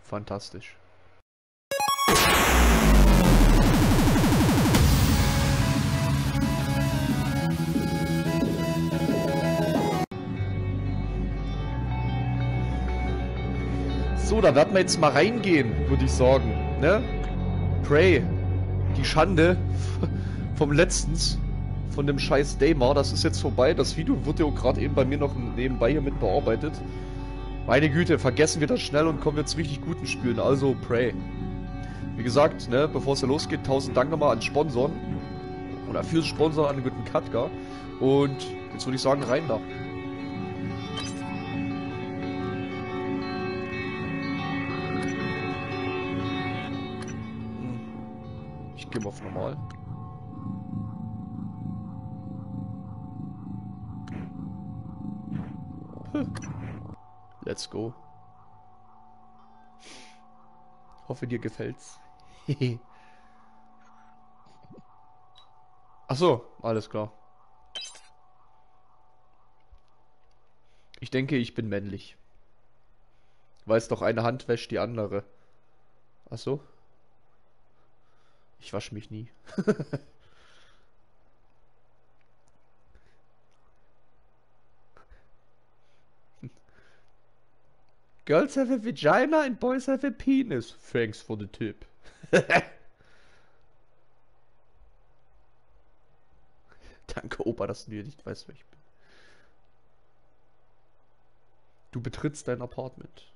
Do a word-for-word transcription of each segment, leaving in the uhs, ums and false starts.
Fantastisch. So, da werden wir jetzt mal reingehen, würde ich sagen, ne? Prey, die Schande vom letztens, von dem scheiß Daymar, das ist jetzt vorbei. Das Video wurde ja gerade eben bei mir noch nebenbei hier mit bearbeitet. Meine Güte, vergessen wir das schnell und kommen jetzt richtig guten Spielen. Also Prey. Wie gesagt, ne, bevor es ja losgeht, tausend Dank nochmal an Sponsoren. Oder fürs Sponsor an den guten Katka. Und jetzt würde ich sagen, rein da. Ich gehe mal auf normal. Let's go. Hoffe, dir gefällt's. Ach so, alles klar. Ich denke, ich bin männlich. Weiß doch, eine Hand wäscht die andere. Ach so? Ich wasche mich nie. Girls have a vagina and boys have a penis. Thanks for the tip. Danke, Opa, dass du nicht weißt, wer ich bin. Du betrittst dein Apartment.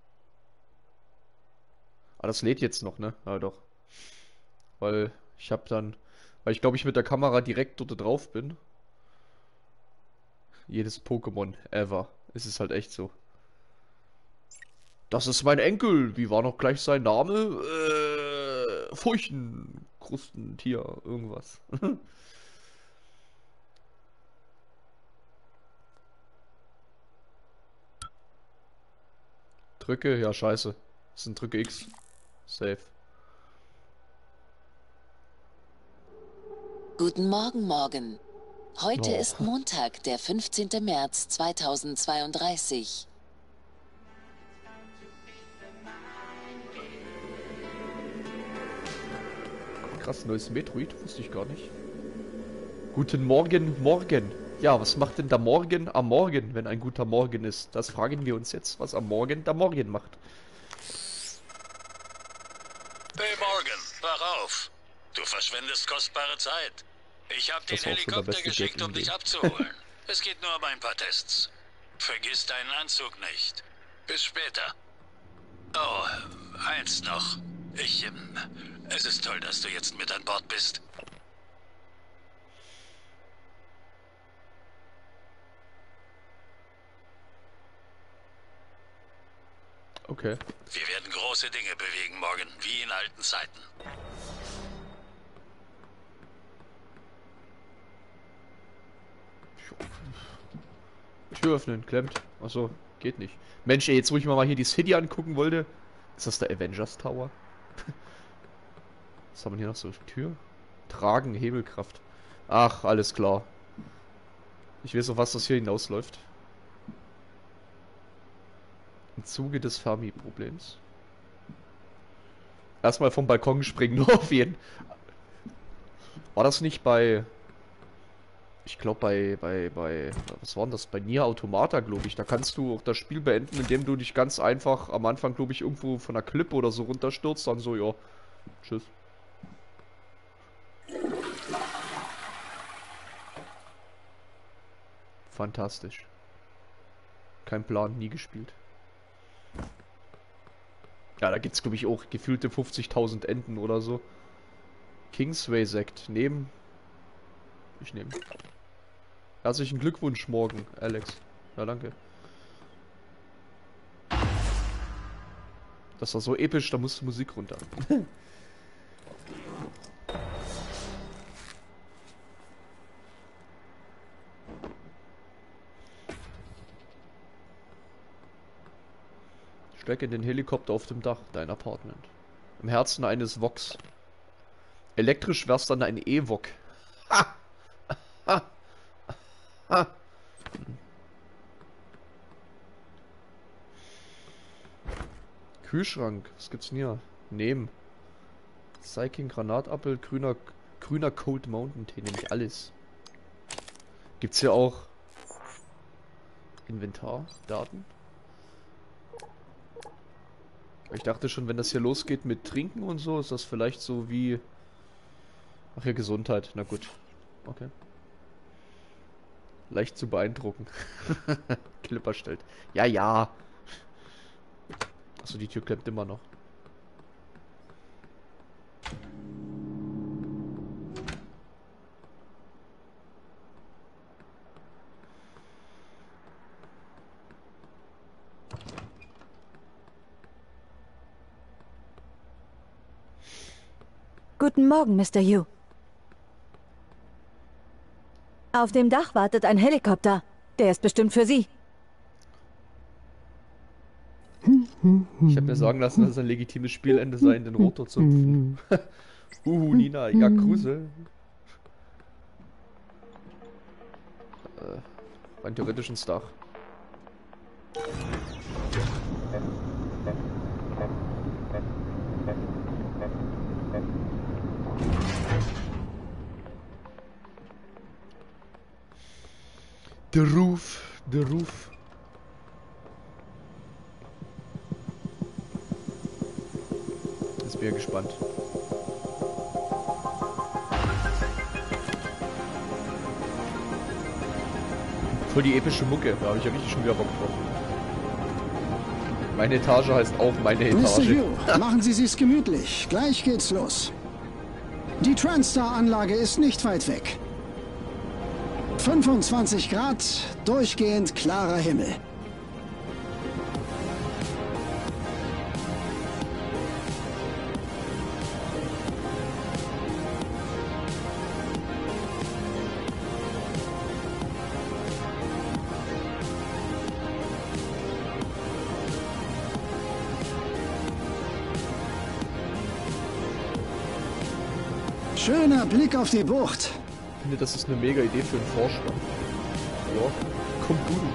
Ah, das lädt jetzt noch, ne? Ja, doch. Weil ich hab dann... Weil ich glaube, ich mit der Kamera direkt dort drauf bin. Jedes Pokémon ever. Es ist halt echt so. Das ist mein Enkel. Wie war noch gleich sein Name? Äh, Furchen, Krustentier, irgendwas. Drücke, ja scheiße. Das sind Drücke X. Safe. Guten Morgen, Morgen. Heute Oh. ist Montag, der fünfzehnte März zweitausendzweiunddreißig. Krass, neues Metroid, wusste ich gar nicht. Guten Morgen, Morgen. Ja, was macht denn der Morgen am Morgen, wenn ein guter Morgen ist? Das fragen wir uns jetzt, was am Morgen der Morgen macht. Hey Morgan, wach auf. Du verschwendest kostbare Zeit. Ich habe den Das war auch schon der Helikopter beste geschickt, Gag um dich im abzuholen. Es geht nur um ein paar Tests. Vergiss deinen Anzug nicht. Bis später. Oh, eins noch. Ich, ähm, es ist toll, dass du jetzt mit an Bord bist. Okay. Wir werden große Dinge bewegen, Morgan, wie in alten Zeiten. Tür öffnen, klemmt. Achso, geht nicht. Mensch, ey, jetzt wo ich mir mal hier die City angucken wollte. Ist das der Avengers Tower? Was haben wir hier noch so? Tür? Tragen, Hebelkraft. Ach, alles klar. Ich weiß auf was das hier hinausläuft. Im Zuge des Fermi-Problems. Erstmal vom Balkon springen, nur auf jeden. War das nicht bei... Ich glaube bei, bei, bei... Was war denn das? Bei Nier Automata, glaube ich. Da kannst du auch das Spiel beenden, indem du dich ganz einfach am Anfang, glaube ich, irgendwo von einer Klippe oder so runterstürzt. Dann so, ja. Tschüss. Fantastisch. Kein Plan, nie gespielt. Ja, da gibt's, glaube ich, auch gefühlte fünfzigtausend Enden oder so. Kingsway Sekt. Nehmen. Ich nehme. Herzlichen Glückwunsch morgen, Alex. Ja, danke. Das war so episch, da musste Musik runter. Steig in den Helikopter auf dem Dach, dein Apartment. Im Herzen eines Vox. Elektrisch wär's dann ein E-Vok. Ha! Ha! Ha! Kühlschrank. Was gibt's denn hier? Nehmen. Psyking, Granatappel, grüner, grüner Cold Mountain Tee. Nehme ich alles. Gibt's hier auch Inventar, Daten? Ich dachte schon, wenn das hier losgeht mit Trinken und so, ist das vielleicht so wie... Ach ja, Gesundheit. Na gut. Okay. Leicht zu beeindrucken. Clipper stellt. Ja, ja. Achso, die Tür klemmt immer noch. Guten Morgen, Mister Yu. Auf dem Dach wartet ein Helikopter. Der ist bestimmt für Sie. Ich habe mir sagen lassen, dass es ein legitimes Spielende sei, in den Rotor zu hüpfen. Uhu, Nina, ja, Grusel. Äh, rein theoretisch ins Dach. Der Ruf, der Ruf. Jetzt bin ich gespannt. Voll die epische Mucke, da habe ich ja richtig schon wieder Bock drauf. Meine Etage heißt auch meine Etage. Mister Yu, machen Sie sich's gemütlich. Gleich geht's los. Die TranStar-Anlage ist nicht weit weg. fünfundzwanzig Grad, durchgehend klarer Himmel. Schöner Blick auf die Bucht. Ich finde, das ist eine mega Idee für einen Vorspann. Ja, kommt gut.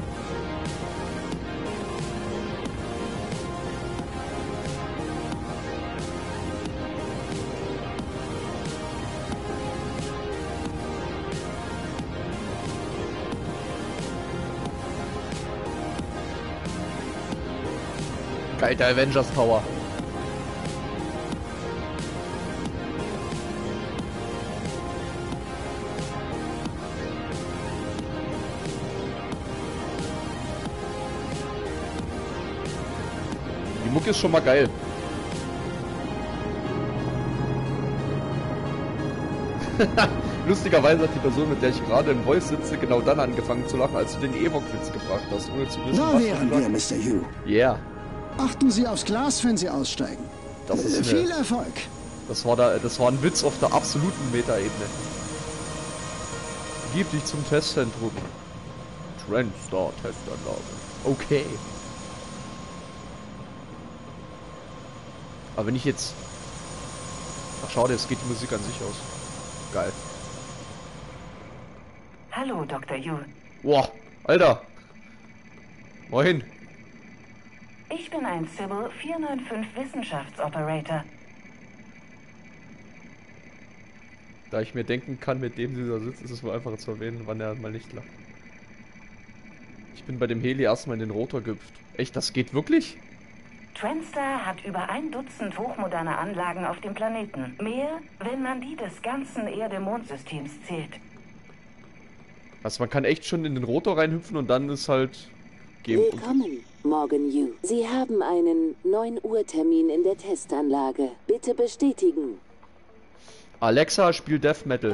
Geil, der Avengers Tower. Die Mucke ist schon mal geil. Lustigerweise hat die Person, mit der ich gerade im Voice sitze, genau dann angefangen zu lachen, als du den Evox-Witz gebracht hast, ohne zu wissen, Da was wären du wir, Mister Yu. Yeah. Achten Sie aufs Glas, wenn Sie aussteigen. Das ist Äh, eine, Viel Erfolg. das war da, das war ein Witz auf der absoluten Metaebene. Gib dich zum Testzentrum. TranStar Testanlage. Okay. Aber wenn ich jetzt... Ach schade, es geht die Musik an sich aus. Geil. Hallo, Doktor Yu. Boah, Alter. Moin. Ich bin ein Sybil vier neun fünf Wissenschaftsoperator. Da ich mir denken kann, mit dem sie da sitzt, ist es wohl einfacher zu erwähnen, wann er mal nicht lacht. Ich bin bei dem Heli erstmal in den Rotor gehüpft. Echt, das geht wirklich? TranStar hat über ein Dutzend hochmoderne Anlagen auf dem Planeten. Mehr, wenn man die des ganzen Erde-Mond-Systems zählt. Also man kann echt schon in den Rotor reinhüpfen und dann ist halt... Geben. Willkommen, Morgan Yu. Sie haben einen neun Uhr Termin in der Testanlage. Bitte bestätigen. Alexa, spiel Death Metal.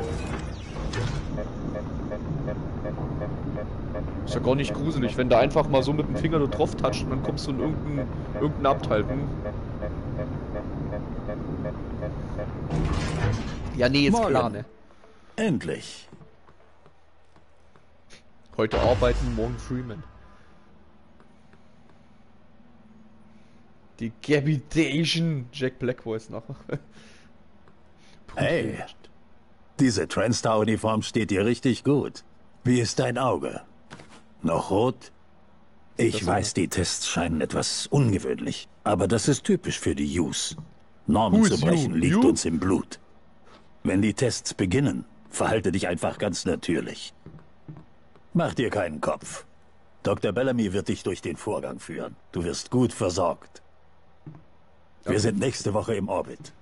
Ist ja gar nicht gruselig, wenn du einfach mal so mit dem Finger nur drauf touchst und dann kommst du in irgendein, irgendein Abteil. Hm? Ja, nee, ist Morgen. klar, ne? Endlich. Heute arbeiten, morgen Freeman. Die Capitation. Jack Black Voice nachher. Hey, diese TranStar-Uniform steht dir richtig gut. Wie ist dein Auge? Noch rot? Ich Das weiß, die Tests scheinen etwas ungewöhnlich, aber das ist typisch für die Yous. Normen Who zu is brechen you? liegt You? uns im Blut. Wenn die Tests beginnen, verhalte dich einfach ganz natürlich. Mach dir keinen Kopf. Doktor Bellamy wird dich durch den Vorgang führen. Du wirst gut versorgt. Wir sind nächste Woche im Orbit.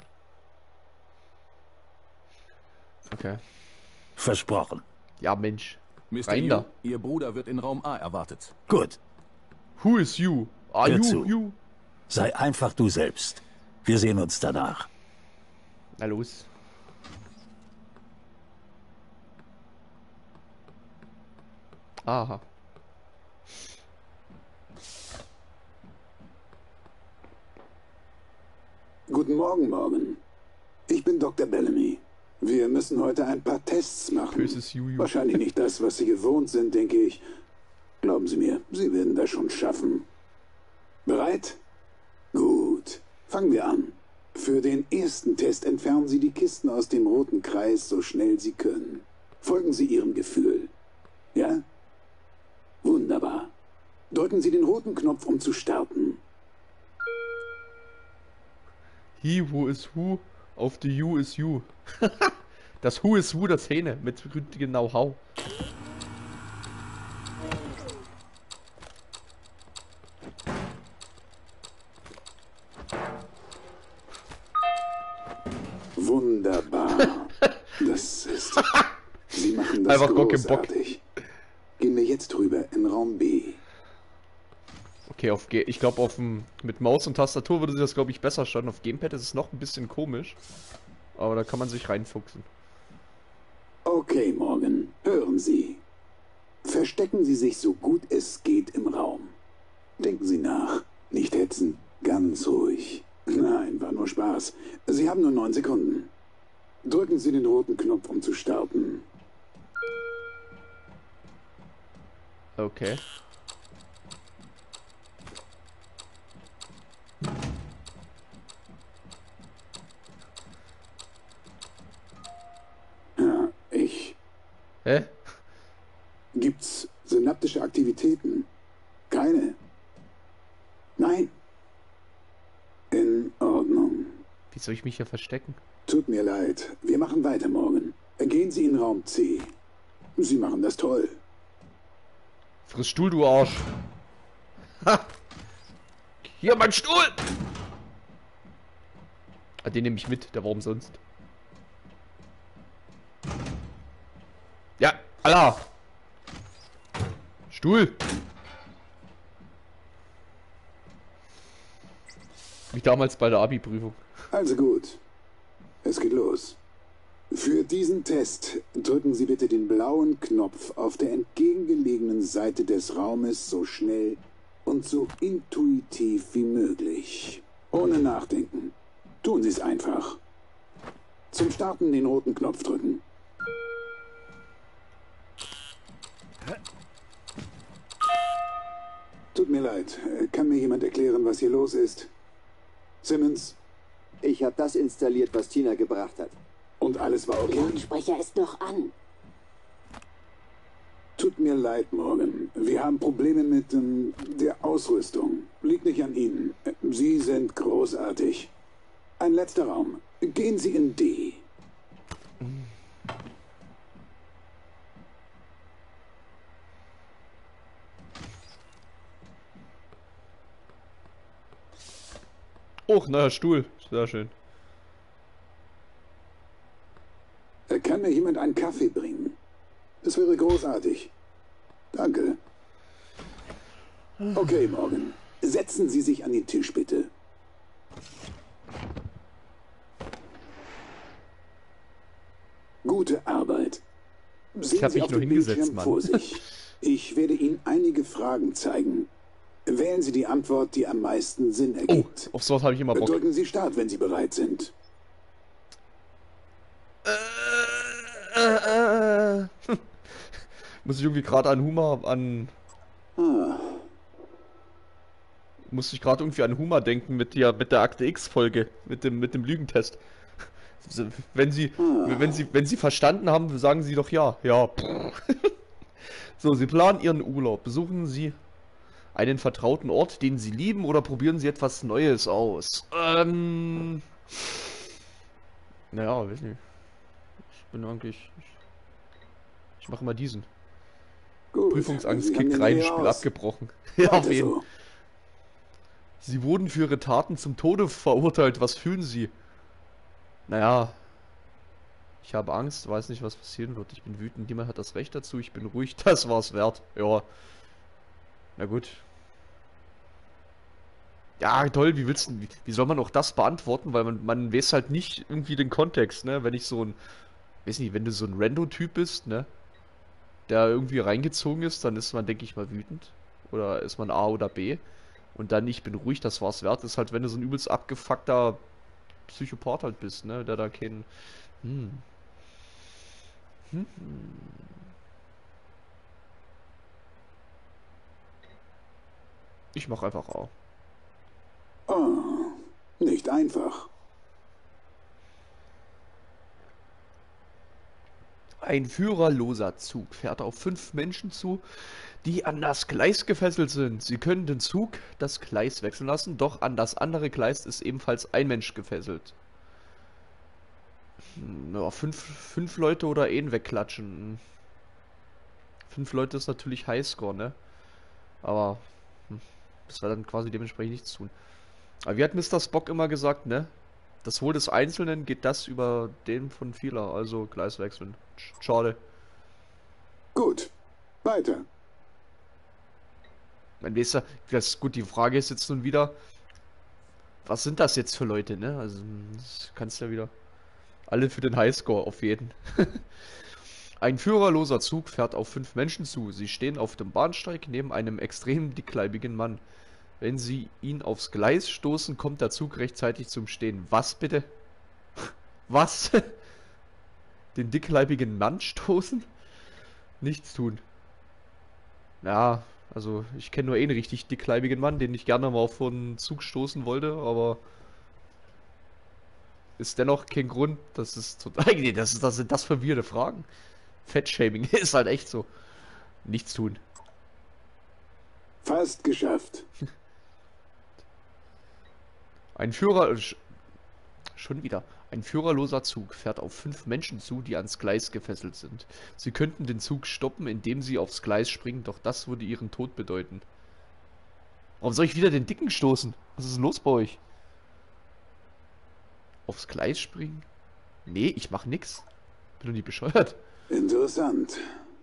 Okay. Versprochen. Ja, Mensch. Mister Rein Yu, da. Ihr Bruder wird in Raum A erwartet. Gut, Who is you? Are Hör you zu. you? sei einfach du selbst. Wir sehen uns danach. Na los. Aha. Guten Morgen, Morgan. Ich bin Doktor Bellamy. Wir müssen heute ein paar Tests machen. Böses Juju. Wahrscheinlich nicht das, was Sie gewohnt sind, denke ich. Glauben Sie mir, Sie werden das schon schaffen. Bereit? Gut. Fangen wir an. Für den ersten Test entfernen Sie die Kisten aus dem roten Kreis so schnell Sie können. Folgen Sie Ihrem Gefühl. Ja? Wunderbar. Drücken Sie den roten Knopf, um zu starten. He who is who auf the you is you. Das Who is who der Szene mit rüttigem Know-how. Wunderbar. Das ist... Sie machen das Einfach Bock im Bock. großartig. Gehen wir jetzt rüber in Raum B. Okay, auf G. Ich glaube, auf dem mit Maus und Tastatur würde sich das, glaube ich, besser starten. Auf Gamepad ist es noch ein bisschen komisch. Aber da kann man sich reinfuchsen. Okay, Morgan. Hören Sie. Verstecken Sie sich so gut es geht im Raum. Denken Sie nach. Nicht hetzen. Ganz ruhig. Nein, war nur Spaß. Sie haben nur neun Sekunden. Drücken Sie den roten Knopf, um zu starten. Okay. Ja, ich. Hä? Gibt's synaptische Aktivitäten? Keine. Nein. In Ordnung. Wie soll ich mich hier verstecken? Tut mir leid. Wir machen weiter morgen. Gehen Sie in Raum C. Sie machen das toll. Friss Stuhl, du Arsch. Ha! Hier, mein Stuhl! Ah, den nehme ich mit, der war umsonst. Ja, Allah! Stuhl! Wie damals bei der Abi-Prüfung. Also gut. Es geht los. Für diesen Test drücken Sie bitte den blauen Knopf auf der entgegengelegenen Seite des Raumes so schnell und so intuitiv wie möglich. Ohne Nachdenken. Tun Sie es einfach. Zum Starten den roten Knopf drücken. Tut mir leid. Kann mir jemand erklären, was hier los ist? Simmons? Ich habe das installiert, was Tina gebracht hat. Und alles war okay? Der Lautsprecher ist noch an. Tut mir leid, Morgan. Wir haben Probleme mit ähm, der Ausrüstung. Liegt nicht an Ihnen. Sie sind großartig. Ein letzter Raum. Gehen Sie in D. Oh, neuer Stuhl. Sehr schön. Kann mir jemand einen Kaffee bringen? Das wäre großartig. Danke. Okay, Morgan. Setzen Sie sich an den Tisch, bitte. Gute Arbeit. Sehen Ich habe Sie mich auf nur dem hingesetzt, Bildschirm Mann. vor sich. Ich werde Ihnen einige Fragen zeigen. Wählen Sie die Antwort, die am meisten Sinn Oh, ergibt. auf sowas habe ich immer Bock. Drücken Sie Start, wenn Sie bereit sind. Äh, äh. Muss ich irgendwie gerade an Humor, an... Ah, Muss ich gerade irgendwie an Humor denken mit der, mit der Akte X-Folge, mit dem, mit dem Lügentest. Wenn Sie, wenn Sie, wenn Sie verstanden haben, sagen Sie doch ja. Ja. So, Sie planen Ihren Urlaub. Besuchen Sie einen vertrauten Ort, den Sie lieben, oder probieren Sie etwas Neues aus? Ähm... Naja, weiß nicht. Ich bin eigentlich... Ich, ich mache mal diesen. Gut. Prüfungsangst, Sie haben Kick den rein, Dreh Spiel aus. abgebrochen. Ja, auf Weiter jeden. so. Sie wurden für Ihre Taten zum Tode verurteilt. Was fühlen Sie? Naja... Ich habe Angst, weiß nicht, was passieren wird. Ich bin wütend, niemand hat das Recht dazu. Ich bin ruhig, das war's wert. Ja. Na gut. Ja, toll, wie willst du, wie, wie soll man auch das beantworten? Weil man, man weiß halt nicht irgendwie den Kontext, ne? Wenn ich so ein, weiß nicht, wenn du so ein Rando-Typ bist, ne? Der irgendwie reingezogen ist, dann ist man, denke ich mal, wütend. Oder ist man A oder B. Und dann, ich bin ruhig, das war's wert, ist halt, wenn du so ein übelst abgefuckter Psychopath halt bist, ne? Der da keinen... Hm. Hm. Ich mach einfach A. Oh, nicht einfach. Ein führerloser Zug fährt auf fünf Menschen zu, die an das Gleis gefesselt sind. Sie können den Zug das Gleis wechseln lassen, doch an das andere Gleis ist ebenfalls ein Mensch gefesselt. Ja, fünf, fünf Leute oder einen wegklatschen. Fünf Leute ist natürlich Highscore, ne? Aber hm, das war dann quasi dementsprechend nichts tun. Aber wie hat Mister Spock immer gesagt, ne? Das Wohl des Einzelnen geht das über den von vieler, also Gleis wechseln. Schade. Gut, weiter. Man weiß ja, das, gut, die Frage ist jetzt nun wieder, was sind das jetzt für Leute, ne? Also, das kannst du ja wieder... Alle für den Highscore, auf jeden. Ein führerloser Zug fährt auf fünf Menschen zu. Sie stehen auf dem Bahnsteig neben einem extrem dickleibigen Mann. Wenn sie ihn aufs Gleis stoßen, kommt der Zug rechtzeitig zum Stehen. Was bitte? Was? Den dickleibigen Mann stoßen? Nichts tun. Ja, also ich kenne nur einen richtig dickleibigen Mann, den ich gerne mal vor den Zug stoßen wollte, aber... Ist dennoch kein Grund, das ist total... Nee, das, ist, das sind das für weirde Fragen. Fettshaming ist halt echt so. Nichts tun. Fast geschafft. Ein Führer... Schon wieder. Ein führerloser Zug fährt auf fünf Menschen zu, die ans Gleis gefesselt sind. Sie könnten den Zug stoppen, indem sie aufs Gleis springen, doch das würde ihren Tod bedeuten. Warum soll ich wieder den Dicken stoßen? Was ist los bei euch? Aufs Gleis springen? Nee, ich mach nix. Bin doch nie bescheuert. Interessant.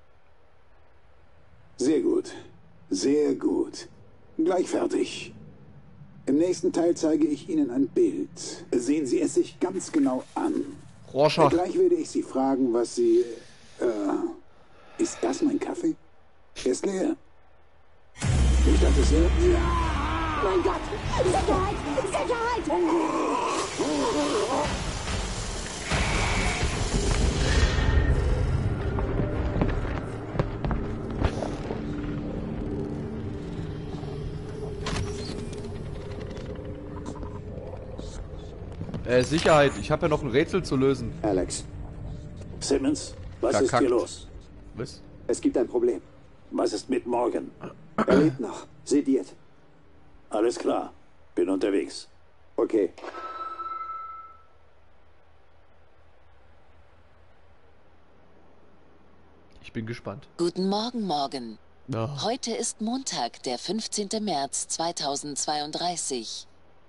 Sehr gut. Sehr gut. Gleich fertig. Im nächsten Teil zeige ich Ihnen ein Bild. Sehen Sie es sich ganz genau an. Rorschach. Gleich werde ich Sie fragen, was Sie... Äh, ist das mein Kaffee? Er ist leer. Ich dachte, es wäre... Mein Gott! Sicherheit! Sicherheit! Äh, Sicherheit. Ich habe ja noch ein Rätsel zu lösen. Alex, Simmons, was Verkackt. ist hier los? Was? es gibt ein Problem. Was ist mit Morgan? Er lebt noch. Sediert. Alles klar. Bin unterwegs. Okay. Ich bin gespannt. Guten Morgen, Morgan. Oh. Heute ist Montag, der fünfzehnte März zweitausendzweiunddreißig.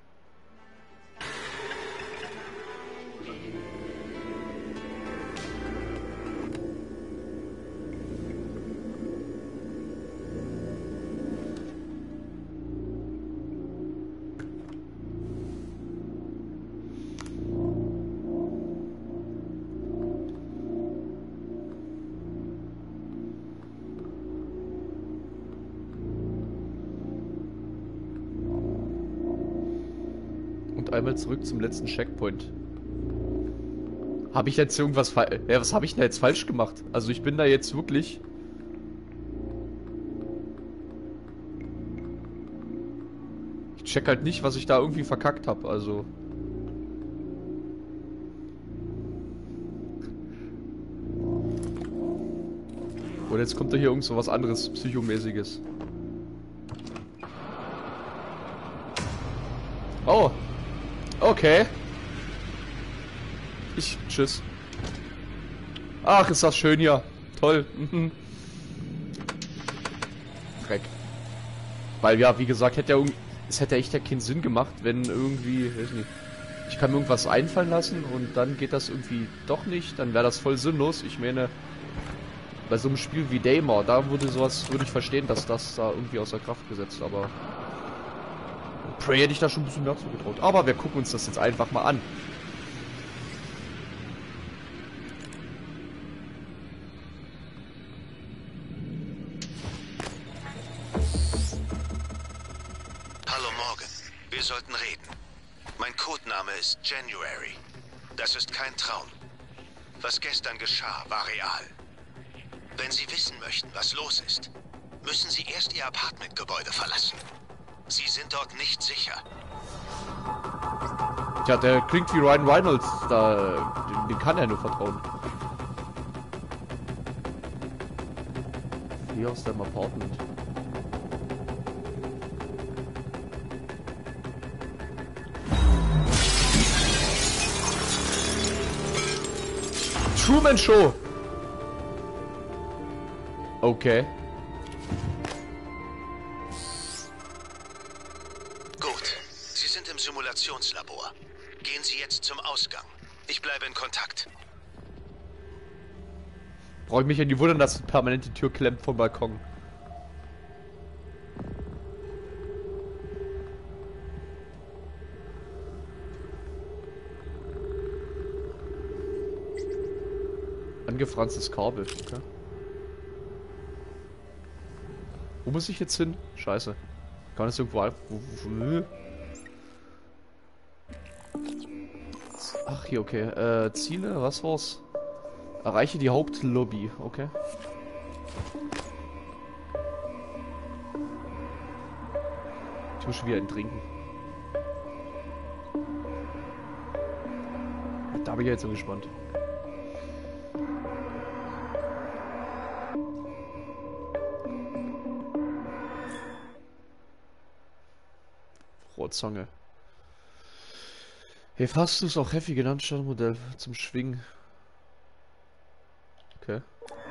Einmal zurück zum letzten Checkpoint. Habe ich jetzt irgendwas falsch... Ja, was habe ich denn jetzt falsch gemacht? Also ich bin da jetzt wirklich... Ich check halt nicht, was ich da irgendwie verkackt habe, also... Und jetzt kommt da hier irgend so was anderes, Psychomäßiges. Oh. Okay. Ich... Tschüss. Ach, ist das schön hier. Toll. Mhm. Dreck. Weil ja, wie gesagt, hätte ja es hätte echt ja keinen Sinn gemacht, wenn irgendwie, weiß nicht, ich kann mir irgendwas einfallen lassen und dann geht das irgendwie doch nicht, dann wäre das voll sinnlos. Ich meine, bei so einem Spiel wie Daymore, da würde sowas, würde ich verstehen, dass das da irgendwie außer Kraft gesetzt, aber Prey hätte ich da schon ein bisschen mehr zugetraut. Aber wir gucken uns das jetzt einfach mal an. Hallo Morgan, wir sollten reden. Mein Codename ist January. Das ist kein Traum. Was gestern geschah, war real. Wenn Sie wissen möchten, was los ist, müssen Sie erst Ihr Apartmentgebäude verlassen. Sie sind dort nicht sicher. Tja, der klingt wie Ryan Reynolds, da, dem, dem kann er nur vertrauen. Hier aus deinem Apartment. Truman Show! Okay. Gut. Sie sind im Simulationslabor. Gehen Sie jetzt zum Ausgang. Ich bleibe in Kontakt. Brauche ich mich ja nie wundern, dass permanent die Tür klemmt vom Balkon. Angefranstes Kabel, okay. Wo muss ich jetzt hin? Scheiße. Kann das irgendwo... Wo, wo, ach, hier, okay. Äh, Ziele, was war's? Erreiche die Hauptlobby, okay. Ich muss schon wieder einen trinken. Da bin ich jetzt so gespannt. Rohrzange. Hey, hast du es auch Heavy genannt, Standardmodell zum Schwingen? Okay.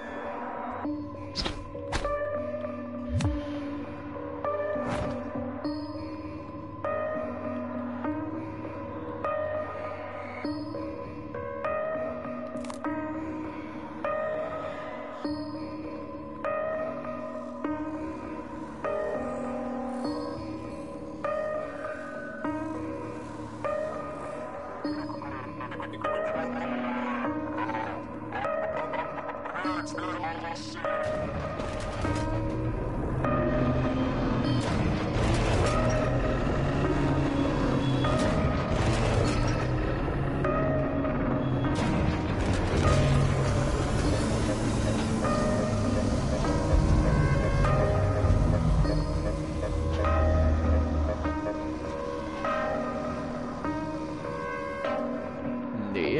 Nee.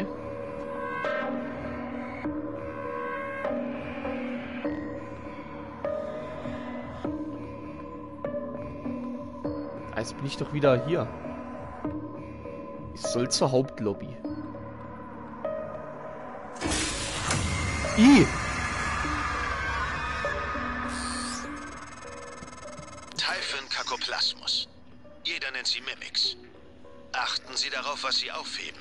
Jetzt bin ich doch wieder hier. Ich soll zur Hauptlobby. I! Typhon-Kakoplasmus. Jeder nennt sie Mimics. Achten Sie darauf, was Sie aufheben.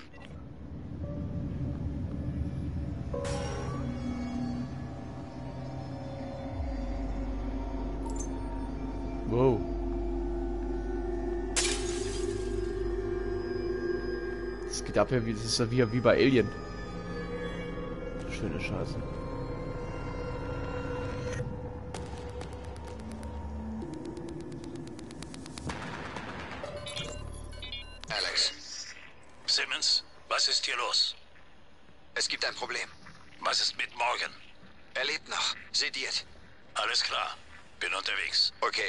Wow. Das geht ab ja wie, das ist ja wie, wie bei Alien. Schöne Scheiße. Alex. Simmons, was ist hier los? Es gibt ein Problem. Was ist mit Morgan? Er lebt noch. Sediert. Alles klar. Bin unterwegs. Okay.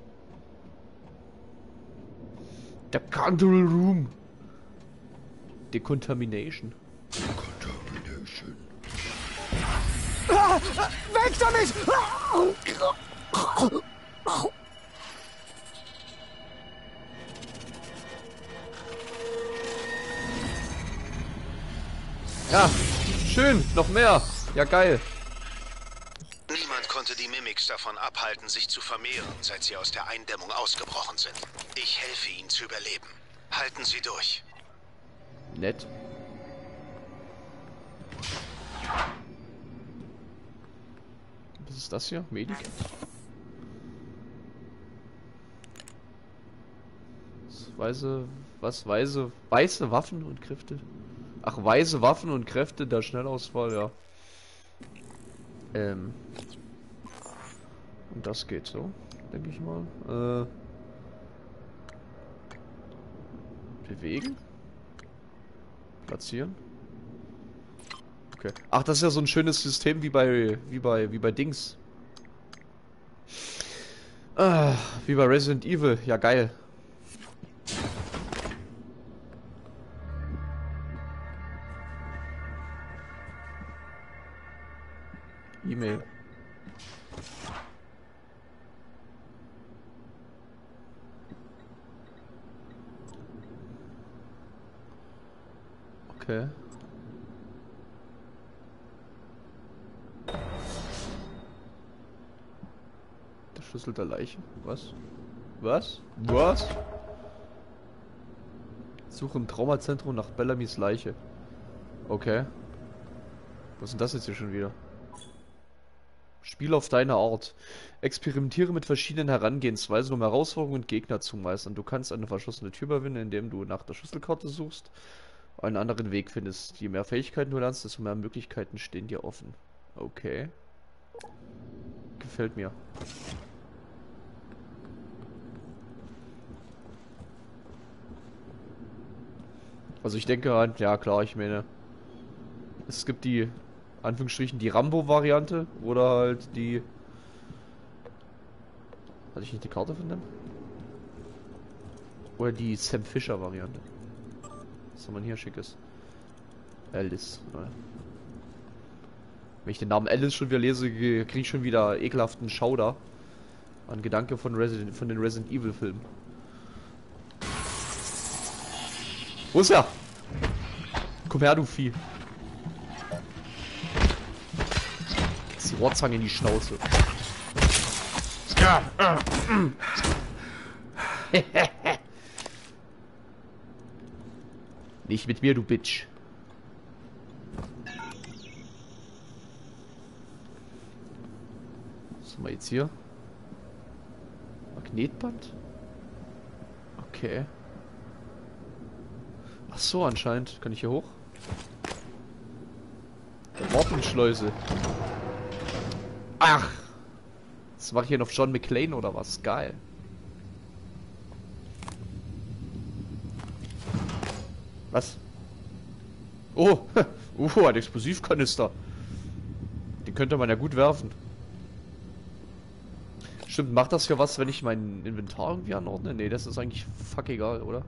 Der Control Room. Decontamination. Decontamination. Ah, weg damit! Ja, schön, noch mehr. Ja, geil. Niemand konnte die Mimics davon abhalten, sich zu vermehren, seit sie aus der Eindämmung ausgebrochen sind. Ich helfe ihnen zu überleben. Halten Sie durch. Nett. Was ist das hier? Medic? Weiße, was? Weiße, weiße Waffen und Kräfte? Ach, weiße Waffen und Kräfte der Schnellauswahl, ja. Ähm. Und das geht so, denke ich mal. Äh. Bewegen. Platzieren. Okay. Ach, das ist ja so ein schönes System wie bei, wie bei, wie bei Dings. Ah, wie bei Resident Evil. Ja, geil. E-Mail. Okay. Der Schlüssel der Leiche. Was? Was? Was? Suche im Traumazentrum nach Bellamys Leiche. Okay. Was ist denn das jetzt hier schon wieder? Spiel auf deine Art. Experimentiere mit verschiedenen Herangehensweisen, um Herausforderungen und Gegner zu meistern. Du kannst eine verschlossene Tür überwinden, indem du nach der Schlüsselkarte suchst, einen anderen Weg findest. Je mehr Fähigkeiten du lernst, desto mehr Möglichkeiten stehen dir offen. Okay. Gefällt mir. Also ich denke halt, ja klar, ich meine, es gibt die, Anführungsstrichen, die Rambo-Variante oder halt die... Hatte ich nicht die Karte von dem? Oder die Sam Fisher-Variante. Was haben wir hier Schickes? Alice. Naja. Wenn ich den Namen Alice schon wieder lese, kriege ich schon wieder ekelhaften Schauder. Ein Gedanke von, Resident, von den Resident Evil Filmen. Wo ist er? Komm her, du Vieh. Jetzt die Rohrzange in die Schnauze. Nicht mit mir, du Bitch. Was haben wir jetzt hier? Magnetband? Okay. Ach so, anscheinend. Kann ich hier hoch? Wartungsschleuse. Ach! Das mache ich hier noch John McClane oder was? Geil. Was? Oh! Oh, ein Explosivkanister. Den könnte man ja gut werfen. Stimmt, macht das für was, wenn ich mein Inventar irgendwie anordne? Ne, das ist eigentlich fuck egal, oder?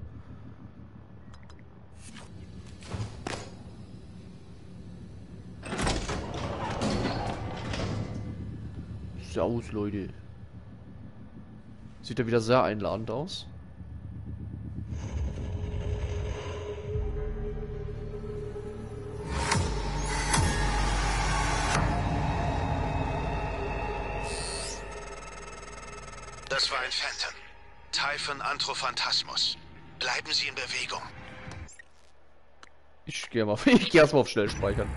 Aus, Leute. Sieht ja wieder sehr einladend aus. Das war ein Phantom. Typhon Antrophantasmus. Bleiben Sie in Bewegung. Ich gehe mal, ich gehe erstmal auf schnell speichern.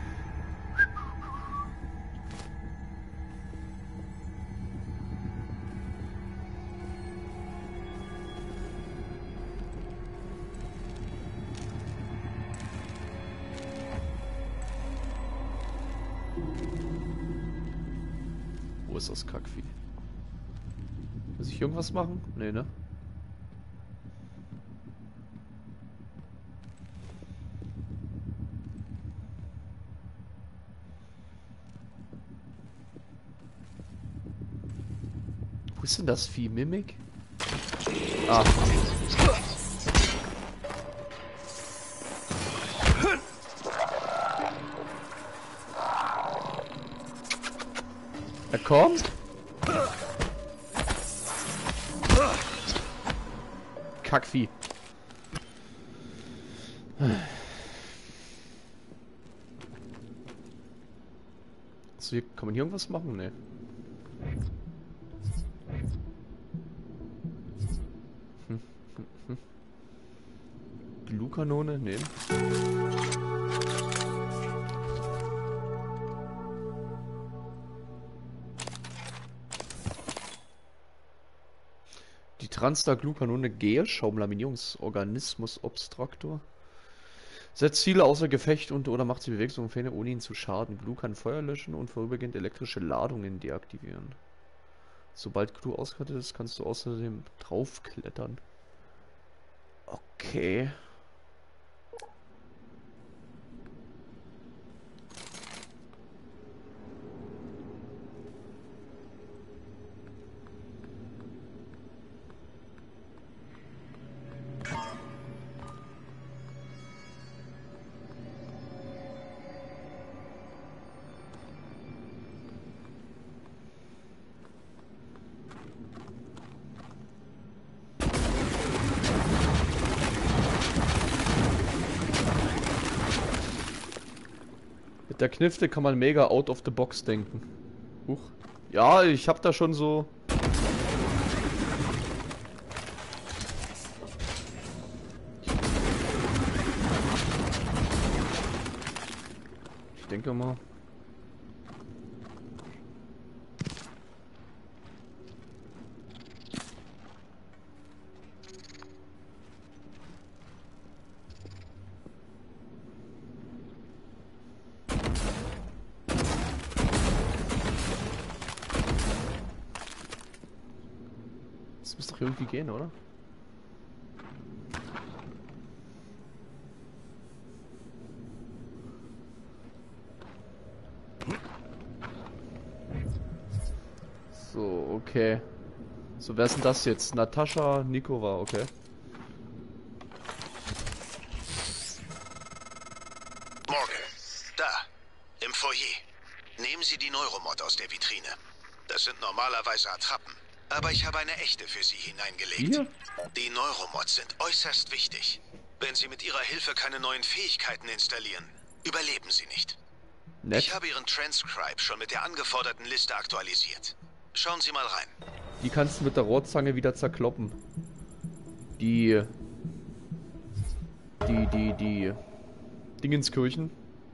Wo ist das Kackvieh? Muss ich irgendwas machen? Nee, ne? Wo ist denn das Vieh? Mimik? Ah. Komm! Kackvieh. So, hier, kann man hier irgendwas machen? Nee. Hm, hm, hm. Glutkanone? Nee. Die Transtar-Glutkanone Gel, Schaumlaminierungsorganismus-Obstruktor. Setzt Ziele außer Gefecht und oder macht sie Bewegungsunfähige, ohne ihn zu schaden. Glu kann Feuer löschen und vorübergehend elektrische Ladungen deaktivieren. Sobald Glu ausgeschaltet ist, kannst du außerdem draufklettern. Okay. Mit der Knifte kann man mega out of the box denken. Huch. Ja, ich hab da schon so... Ich denke mal... Das muss doch irgendwie gehen, oder? So, okay. So, wer ist denn das jetzt? Natascha Nikova, okay. Morgan, da, im Foyer. Nehmen Sie die Neuromod aus der Vitrine. Das sind normalerweise Attrappen. Aber ich habe eine echte für Sie hineingelegt. Hier? Die Neuromods sind äußerst wichtig. Wenn Sie mit Ihrer Hilfe keine neuen Fähigkeiten installieren, überleben Sie nicht. Nett. Ich habe Ihren Transcribe schon mit der angeforderten Liste aktualisiert. Schauen Sie mal rein. Die kannst du mit der Rohrzange wieder zerkloppen. Die... Die, die, die... Dingenskirchen.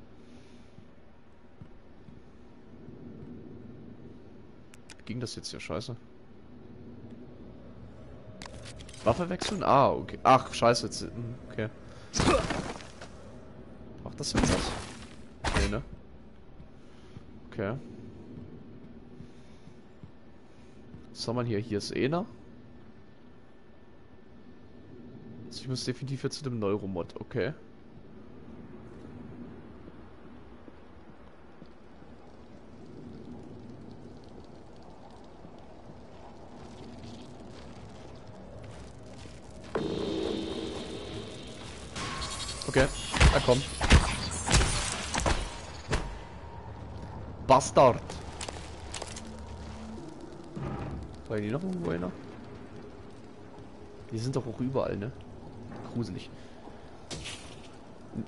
Ging das jetzt ja scheiße? Waffe wechseln? Ah, okay. Ach, scheiße. Jetzt, okay. Macht das jetzt was? Nee, ne? Okay. Was soll man hier? Hier ist Ena. Also ich muss definitiv jetzt zu dem Neuromod. Okay. Okay, na komm. Bastard. War die noch irgendwo einer? Die sind doch auch überall, ne? Gruselig. N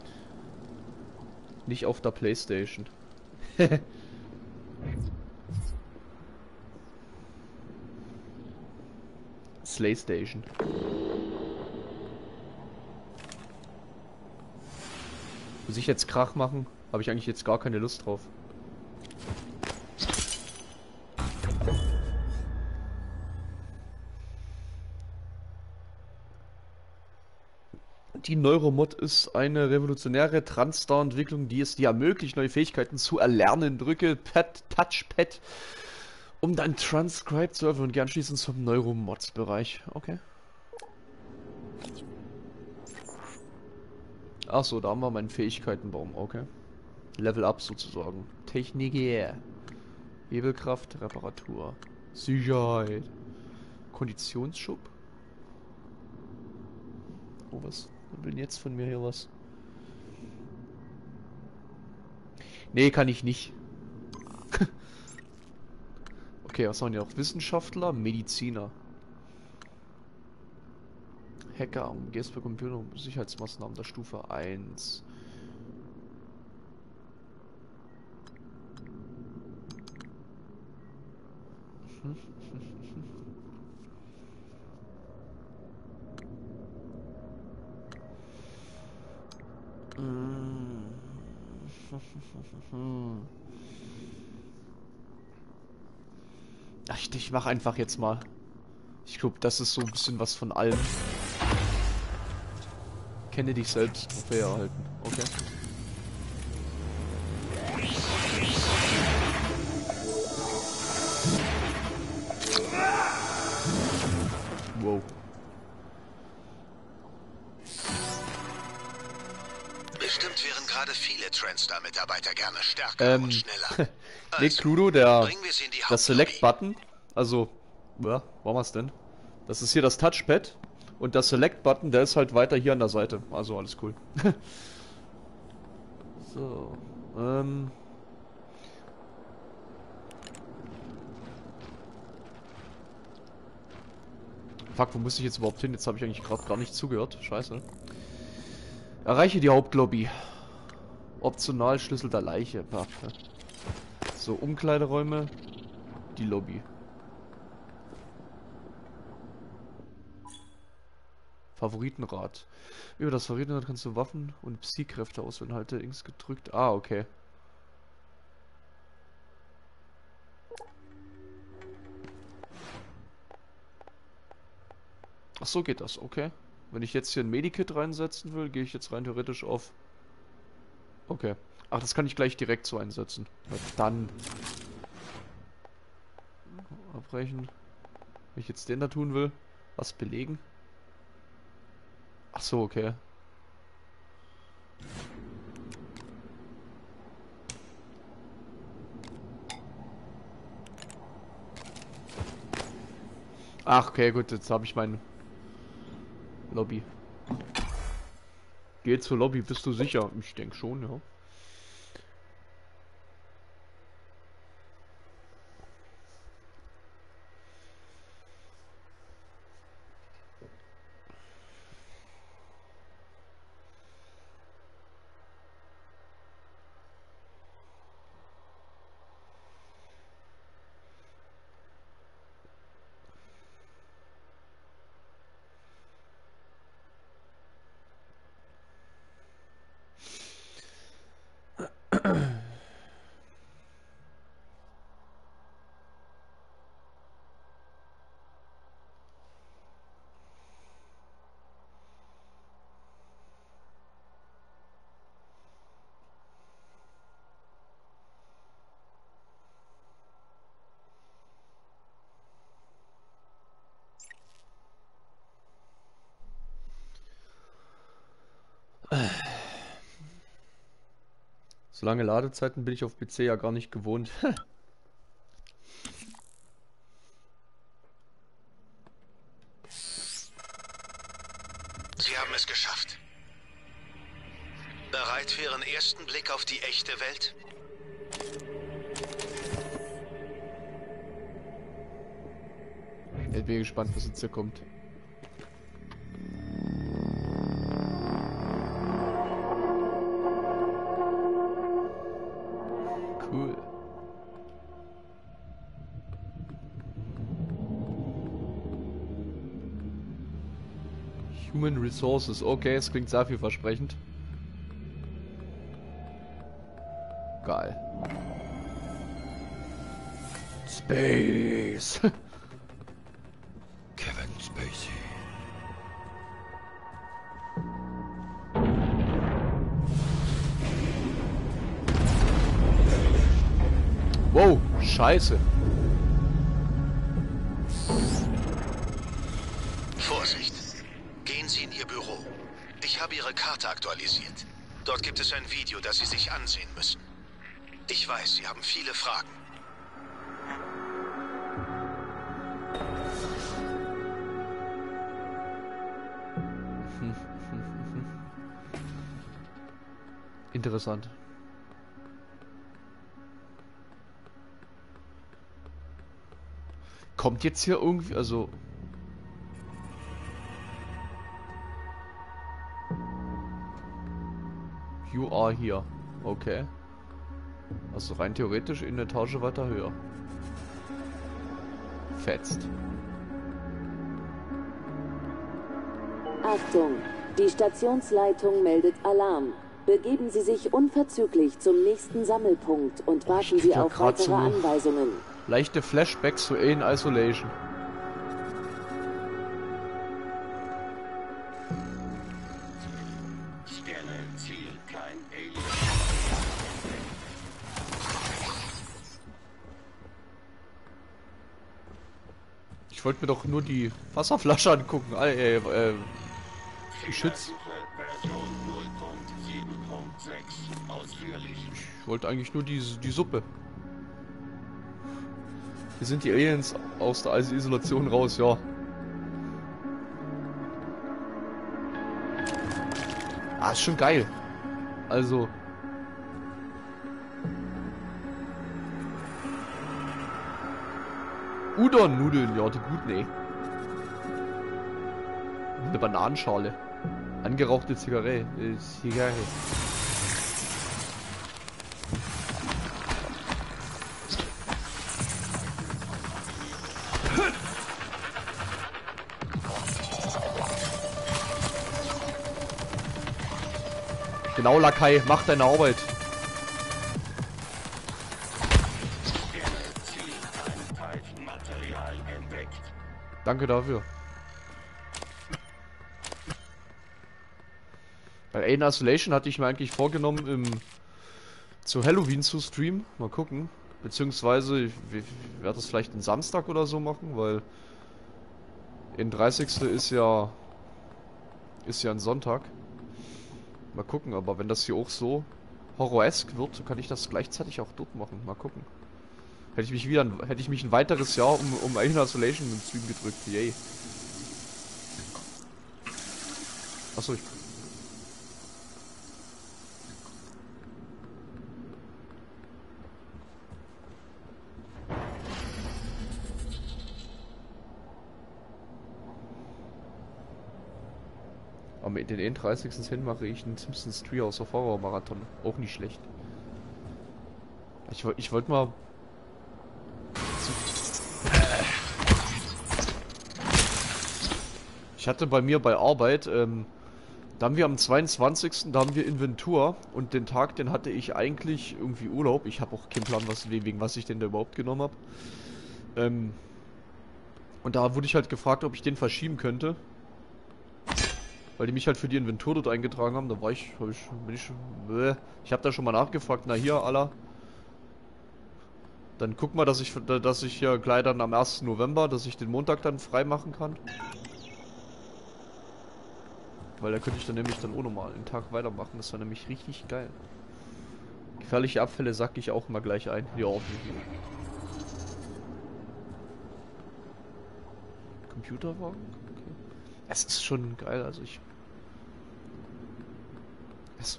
Nicht auf der PlayStation. Slaystation. Muss ich jetzt Krach machen? Habe ich eigentlich jetzt gar keine Lust drauf. Die Neuromod ist eine revolutionäre Transstar-Entwicklung, die es dir ermöglicht, neue Fähigkeiten zu erlernen. Drücke Pad, Touchpad, um dein Transcribe zu öffnen und gern schließend zum Neuromods-Bereich. Okay. Achso, da haben wir meinen Fähigkeitenbaum, okay. Level up sozusagen. Technik, yeah. Hebelkraft, Reparatur. Sicherheit. Konditionsschub. Oh, was will denn jetzt von mir hier was? Nee, kann ich nicht. Okay, was haben wir noch? Wissenschaftler, Mediziner. Hacker, umgehst für Computer, Sicherheitsmaßnahmen der Stufe eins. Ach, ich, ich mach einfach jetzt mal. Ich glaube, das ist so ein bisschen was von allem. Kenne dich selbst, Trophäe erhalten. Okay. Wow. Bestimmt wären gerade viele Transstar-Mitarbeiter gerne stärker Ähm, und schneller. nee, Cluedo, der, bringen wir sie in die das Select-Button, also, ja, wo haben wir es denn? Das ist hier das Touchpad und das Select-Button, der ist halt weiter hier an der Seite, also alles cool. So, ähm... Fuck, wo muss ich jetzt überhaupt hin? Jetzt habe ich eigentlich gerade gar nicht zugehört. Scheiße. Erreiche die Hauptlobby. Optional Schlüssel der Leiche. Warte. So, Umkleideräume. Die Lobby. Favoritenrad. Über das Favoritenrad kannst du Waffen und Psy-Kräfte auswählen. Halte X gedrückt. Ah, okay. Ach so geht das, okay. Wenn ich jetzt hier ein Medikit reinsetzen will, gehe ich jetzt rein theoretisch auf... Okay. Ach, das kann ich gleich direkt so einsetzen. Na dann. Abbrechen. Wenn ich jetzt den da tun will. Was belegen? Ach so, okay. Ach, okay, gut, jetzt habe ich meinen... Lobby. Geh zur Lobby, bist du sicher? Ich denke schon, ja. So lange Ladezeiten bin ich auf P C ja gar nicht gewohnt. Sie haben es geschafft. Bereit für Ihren ersten Blick auf die echte Welt? Ich bin gespannt, was jetzt hier kommt. Cool. Human Resources. Okay, es klingt sehr vielversprechend. Geil. Space. Kevin Spacey. Wow, scheiße. Vorsicht. Gehen Sie in Ihr Büro. Ich habe Ihre Karte aktualisiert. Dort gibt es ein Video, das Sie sich ansehen müssen. Ich weiß, Sie haben viele Fragen. Interessant. kommt jetzt hier irgendwie, also... You are here. Okay. Also rein theoretisch in eine Etage weiter höher. Fetzt. Achtung! Die Stationsleitung meldet Alarm. Begeben Sie sich unverzüglich zum nächsten Sammelpunkt und warten Sie auf weitere so Anweisungen. Leichte Flashbacks zu Alien Isolation. Ich wollte mir doch nur die Wasserflasche angucken. Äh, äh, äh Geschütz. Ich wollte eigentlich nur die, die Suppe. Hier sind die Aliens aus der Isolation raus, ja. Ah, ist schon geil. Also... Udon-Nudeln, ja, die gut, nee. Eine Bananenschale. Angerauchte Zigarette. Äh, Zigarre. Genau, Lakai, mach deine Arbeit. Danke dafür. Bei Alien Isolation hatte ich mir eigentlich vorgenommen, im, zu Halloween zu streamen. Mal gucken. Beziehungsweise, ich, ich werde das vielleicht einen Samstag oder so machen, weil den dreißigsten ist ja ist ja ein Sonntag. Mal gucken, aber wenn das hier auch so horroresk wird, kann ich das gleichzeitig auch dort machen. Mal gucken. Hätte ich mich wieder, hätte ich mich ein weiteres Jahr um, um Alien Isolation im Stream gedrückt. Yay. Achso, ich... Aber mit den einunddreißigsten hin mache ich einen Simpsons Treehouse of Horror Marathon. Auch nicht schlecht. Ich, ich wollte mal... Ich hatte bei mir bei Arbeit, ähm, da haben wir am zweiundzwanzigsten da haben wir Inventur und den Tag, den hatte ich eigentlich irgendwie Urlaub. Ich habe auch keinen Plan, was, wegen was ich denn da überhaupt genommen habe. Ähm, und da wurde ich halt gefragt, ob ich den verschieben könnte. Weil die mich halt für die Inventur dort eingetragen haben. Da war ich, hab ich, bin ich, äh, ich habe da schon mal nachgefragt, na hier, Allah. Dann guck mal, dass ich, dass ich ja gleich dann am ersten November, dass ich den Montag dann frei machen kann. Weil da könnte ich dann nämlich dann auch nochmal einen Tag weitermachen. Das war nämlich richtig geil. Gefährliche Abfälle sack ich auch mal gleich ein. Ja, Computerwagen? Okay. Es ist schon geil, also ich... Es...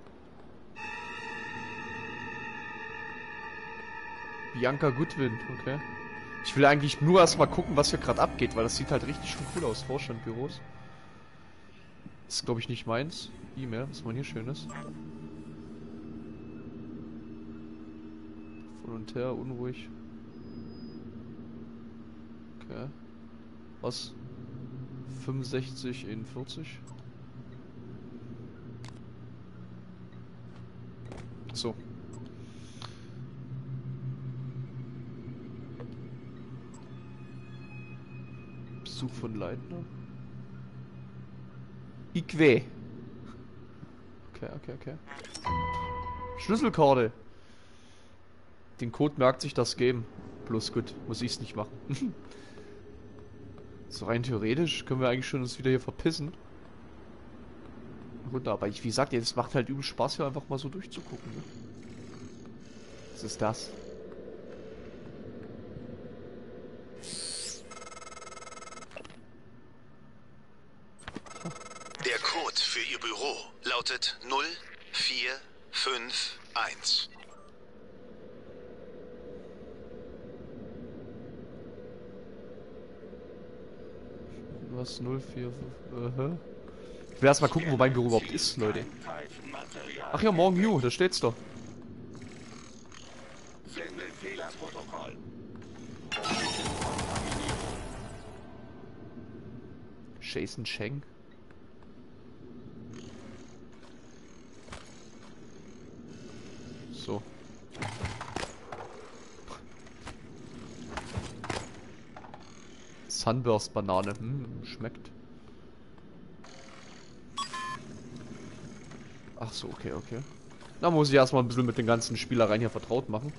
Bianca Goodwin, okay. Ich will eigentlich nur erstmal gucken, was hier gerade abgeht, weil das sieht halt richtig schon cool aus. Vorstandbüros. Ist, glaube ich, nicht meins. E-Mail, was man hier Schönes. Volontär, unruhig. Okay. Was? fünfundsechzig, einundvierzig. So. Besuch von Leitner. Ique. Okay, okay, okay. Schlüsselkarte. Den Code merkt sich das Game. Bloß gut, muss ich's nicht machen. So rein theoretisch können wir eigentlich schon uns wieder hier verpissen. Runter, aber ich, wie gesagt, es macht halt übel Spaß hier einfach mal so durchzugucken. Ne? Was ist das? Der Code für Ihr Büro lautet null vier fünf eins. Was? null vier. Uh-huh. Ich will erst mal gucken, wo mein Büro überhaupt ist, Leute. Ach ja, morgen Ju, da steht's doch. Jason Cheng. So. Sunburst Banane. Hm, schmeckt. Ach so, okay, okay. Da muss ich erstmal ein bisschen mit den ganzen Spielereien hier vertraut machen.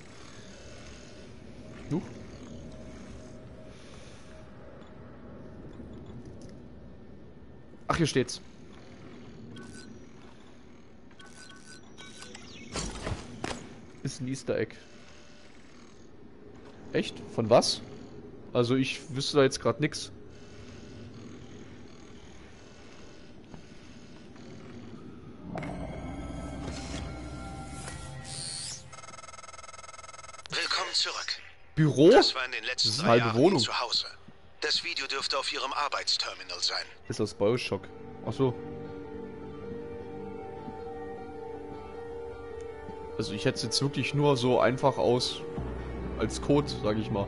Huch. Ach, hier steht's. Ist ein Easter Egg. Echt? Von was? Also ich wüsste da jetzt gerade nix. Willkommen zurück. Büro? Das war in den letzten Das ist drei eine halbe Jahren Wohnung. zu Hause. Das Video dürfte auf Ihrem Arbeitsterminal sein. Ist aus Bioshock. Ach so. Also ich hätte es jetzt wirklich nur so einfach aus als Code, sage ich mal.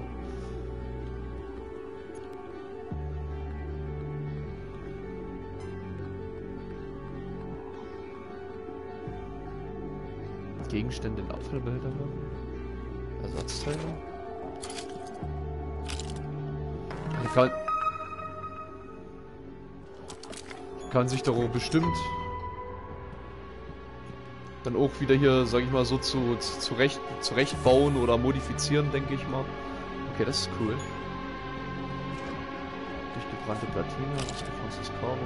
Gegenstände in Abfallbehälter. Ersatzteile. Man kann, kann sich darüber bestimmt dann auch wieder hier, sag ich mal, so zu, zu zurecht, zurechtbauen oder modifizieren, denke ich mal. Okay, das ist cool. Durchgebrannte Platine, ausgefranztes Kabel.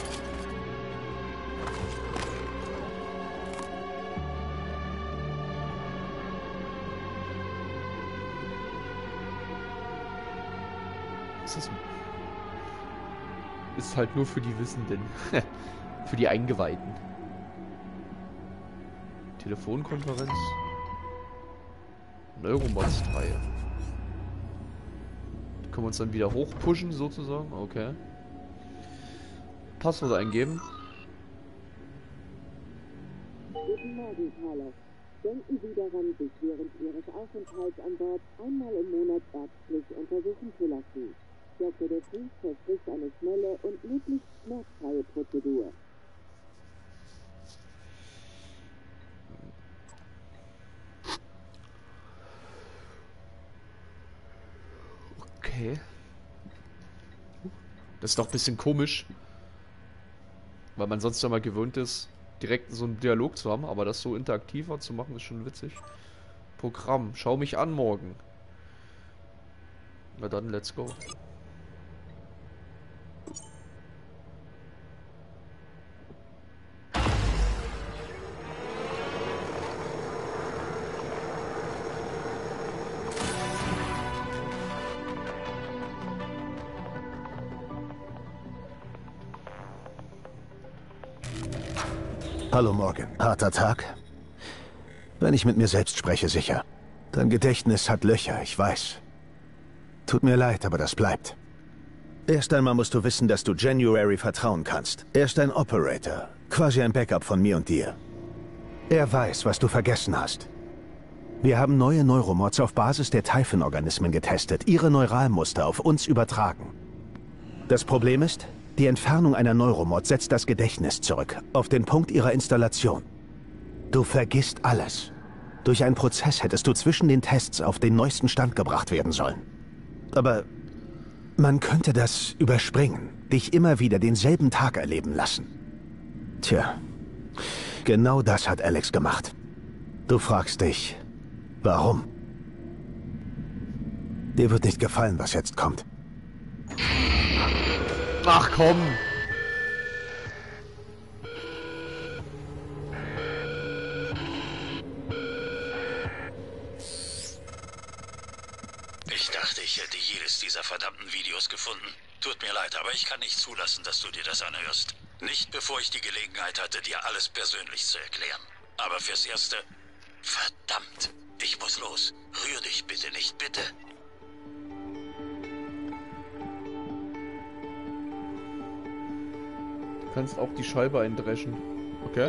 Ist, ist halt nur für die Wissenden. Für die Eingeweihten. Telefonkonferenz. Neuromods drei. Die können wir uns dann wieder hochpushen, sozusagen. Okay. Passwort eingeben. Guten Morgen, Carlos. Denken Sie daran, sich während Ihres Aufenthalts an Bord einmal im Monat ärztlich untersuchen zu lassen. Doktor De Vries verspricht eine schnelle und möglichst schmerzfreie Prozedur. Okay. Das ist doch ein bisschen komisch. Weil man sonst ja mal gewöhnt ist, direkt so einen Dialog zu haben, aber das so interaktiver zu machen, ist schon witzig. Programm. Schau mich an morgen. Na dann, let's go. Hallo Morgan. Harter Tag? Wenn ich mit mir selbst spreche, sicher. Dein Gedächtnis hat Löcher, ich weiß. Tut mir leid, aber das bleibt. Erst einmal musst du wissen, dass du January vertrauen kannst. Er ist ein Operator, quasi ein Backup von mir und dir. Er weiß, was du vergessen hast. Wir haben neue Neuromods auf Basis der Typhon-Organismen getestet, ihre Neuralmuster auf uns übertragen. Das Problem ist, die Entfernung einer Neuromod setzt das Gedächtnis zurück, auf den Punkt ihrer Installation. Du vergisst alles. Durch einen Prozess hättest du zwischen den Tests auf den neuesten Stand gebracht werden sollen. Aber man könnte das überspringen, dich immer wieder denselben Tag erleben lassen. Tja, genau das hat Alex gemacht. Du fragst dich, warum? Dir wird nicht gefallen, was jetzt kommt. Ach komm! Ich dachte, ich hätte jedes dieser verdammten Videos gefunden. Tut mir leid, aber ich kann nicht zulassen, dass du dir das anhörst. Nicht bevor ich die Gelegenheit hatte, dir alles persönlich zu erklären. Aber fürs Erste... Verdammt! Ich muss los. Rühr dich bitte nicht, bitte. kannst auch die Scheibe eindreschen. Okay.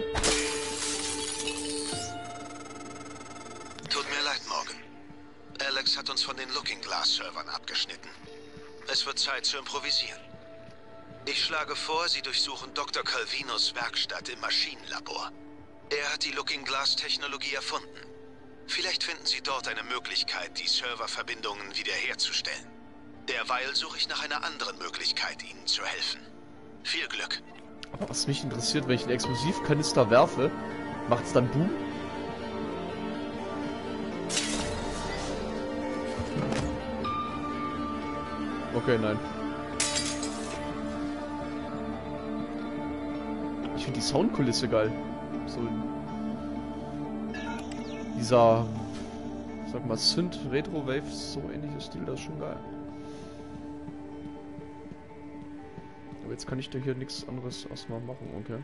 Tut mir leid, Morgan. Alex hat uns von den Looking Glass Servern abgeschnitten. Es wird Zeit zu improvisieren. Ich schlage vor, Sie durchsuchen Doktor Calvinos Werkstatt im Maschinenlabor. Er hat die Looking Glass Technologie erfunden. Vielleicht finden Sie dort eine Möglichkeit, die Serververbindungen wiederherzustellen. Derweil suche ich nach einer anderen Möglichkeit, Ihnen zu helfen. Viel Glück. Aber was mich interessiert, wenn ich einen Explosivkanister werfe, macht's dann Boom? Okay, nein. Ich finde die Soundkulisse geil. So dieser, sag mal, Synth Retro Wave, so ähnliches Stil, das ist schon geil. Aber jetzt kann ich da hier nichts anderes erstmal machen, okay.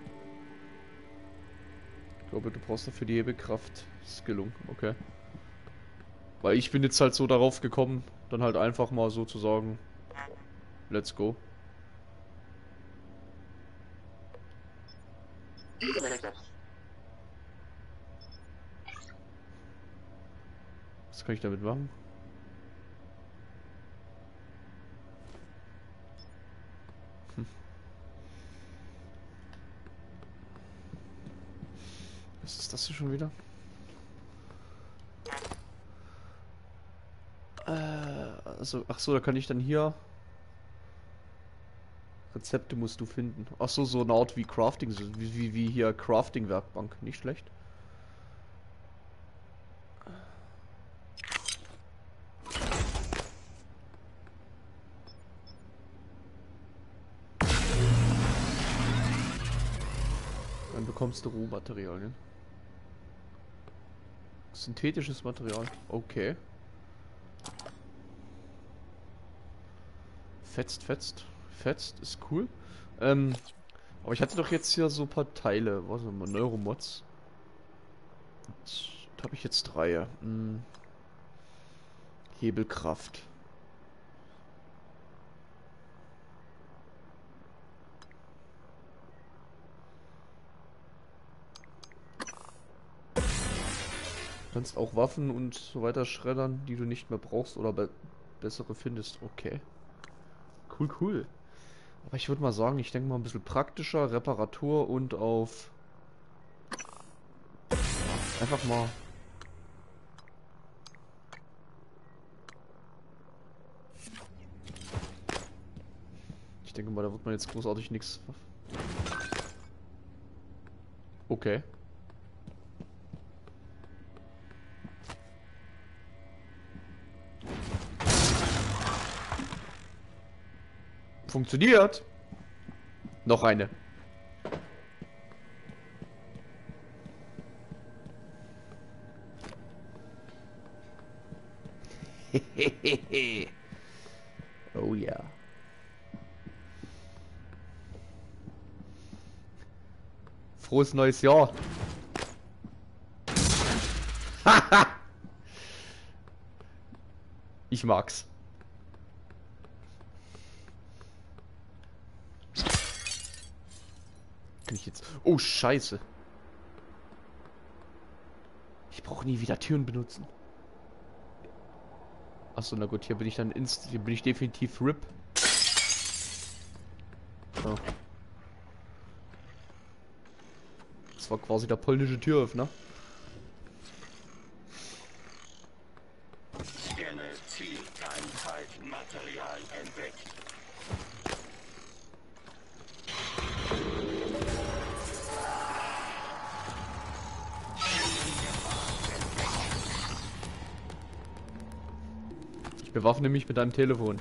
Ich glaube, du brauchst dafür die Hebelkraft Skillung, okay. Weil ich bin jetzt halt so darauf gekommen, dann halt einfach mal so zu sagen, let's go. Was kann ich damit machen? Hm. Was ist das hier schon wieder? Äh, also, ach so, da kann ich dann hier Rezepte musst du finden. Ach so, so eine Art wie Crafting, wie, wie, wie hier Crafting-Werkbank. Nicht schlecht. Dann bekommst du Rohmaterialien. Synthetisches Material. Okay. Fetzt, fetzt. Fetzt, ist cool. Ähm, aber ich hatte doch jetzt hier so ein paar Teile. Was haben wir? Neuromods. Da habe ich jetzt drei. Hm. Hebelkraft. Du kannst auch Waffen und so weiter schreddern, die du nicht mehr brauchst oder be bessere findest. Okay. Cool, cool. Aber ich würde mal sagen, ich denke mal ein bisschen praktischer, Reparatur und auf... Ja, einfach mal... Ich denke mal, da wird man jetzt großartig nichts... Okay. Funktioniert. Noch eine. Oh ja. Frohes neues Jahr. Ich mag's. Kann ich jetzt... Oh, scheiße. Ich brauche nie wieder Türen benutzen. Achso, na gut, hier bin ich dann inst... Hier bin ich definitiv R I P. So. Das war quasi der polnische Türöffner. Scanne Zieleinheit Material entdeckt. Ich bewaffne mich mit einem Telefon.